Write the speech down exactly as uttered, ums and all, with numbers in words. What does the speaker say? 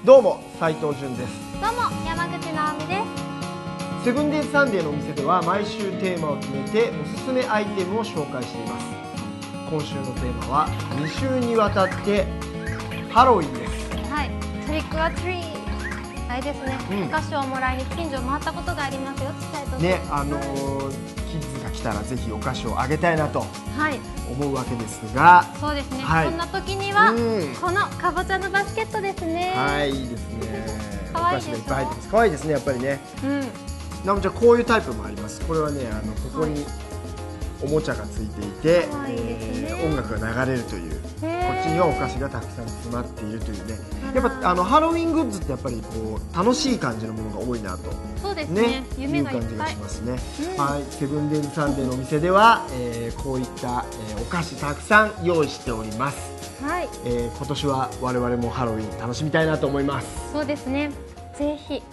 どうも斉藤潤です。 どうも山口直美です。 セブンデイズサンデーのお店では毎週テーマを決めておすすめアイテムを紹介しています。今週のテーマはに週にわたってハロウィンです。 はい、トリックオアトリー。あれですね、うん、お菓子をもらいに近所を回ったことがありますよ、斉藤さん。ね、 あのー、キッズが来たらぜひお菓子をあげたいなと思うわけですが、 はい、そうですね、はい、そんな時には、うん、このかぼちゃのバスケットですね。 はい、いいですね。 お菓子がいっぱい入ってます。可愛いですね、やっぱりね。うん。なおちゃん、こういうタイプもあります。これはね、あのここにおもちゃがついていて、はい、えー、音楽が流れるという。こっちにはお菓子がたくさん詰まっているというね。やっぱあのハロウィングッズってやっぱりこう楽しい感じのものが多いなと。 そうですね。夢がいっぱい。 いう感じがしますね。うん、はい、セブンデイズサンデーのお店では、えー、こういった、えー、お菓子たくさん用意しております。はい。えー、今年は我々もハロウィン楽しみたいなと思います。 そうですね。ぜひ